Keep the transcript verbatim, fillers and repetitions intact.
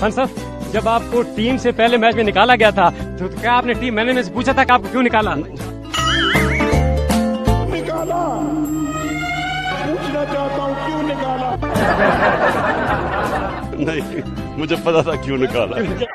खान साहब, जब आपको टीम से पहले मैच में निकाला गया था तो क्या आपने टीम मैनेजमेंट से पूछा था कि आपको क्यों निकाला? निकाला, पूछना चाहता हूँ क्यों निकाला? नहीं, मुझे पता था क्यों निकाला।